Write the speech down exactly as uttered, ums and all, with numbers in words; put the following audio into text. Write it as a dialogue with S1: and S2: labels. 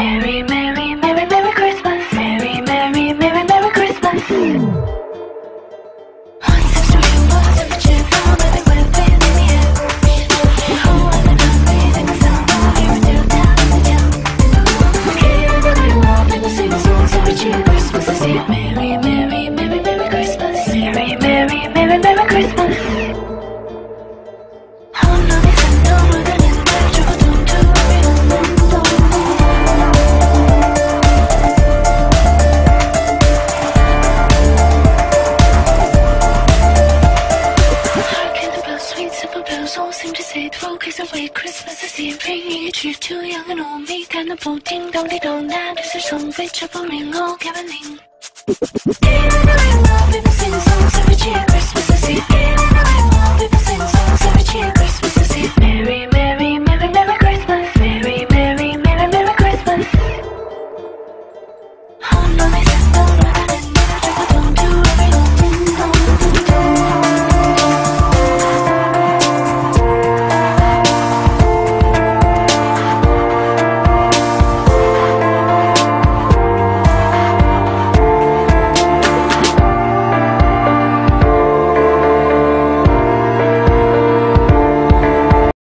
S1: Merry, Merry, Merry, Merry Christmas. Merry, Merry, Merry, Merry Christmas. One seems to be one temperature from every weapon in the air. Oh, I'm an amazing sound of you till down in the town. Okay, I'm gonna love and sing songs every cheer. Christmas is here. Merry, Merry, Merry, Merry Christmas. Merry, Merry, Merry, Merry Christmas. All seem to say the focus away. Christmas is here, bringing a cheer to young and old. 每天的不停咚滴咚，那这是从非常不明哦，开门铃。